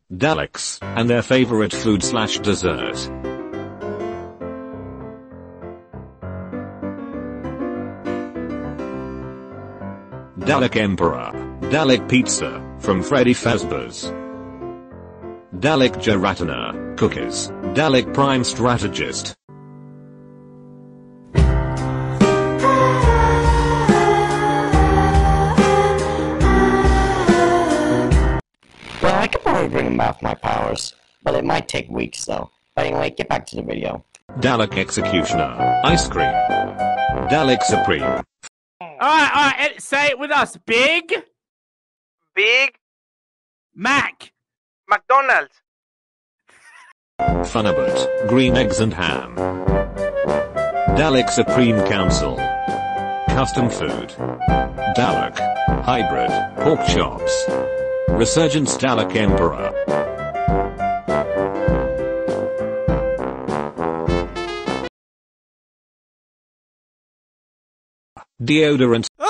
Daleks, and their favorite food/dessert. Dalek Emperor, Dalek Pizza, from Freddy Fazbear's. Dalek Gelatina, Cookies, Dalek Prime Strategist. Well, I could probably bring back my powers, but it might take weeks though. But anyway, get back to the video. Dalek Executioner, Ice Cream. Dalek Supreme. Alright, say it with us. Big Mac. McDonald's. Funabut, Green Eggs and Ham. Dalek Supreme Council. Custom Food. Dalek. Hybrid, Pork Chops. Resurgence Dalek Emperor. Deodorant.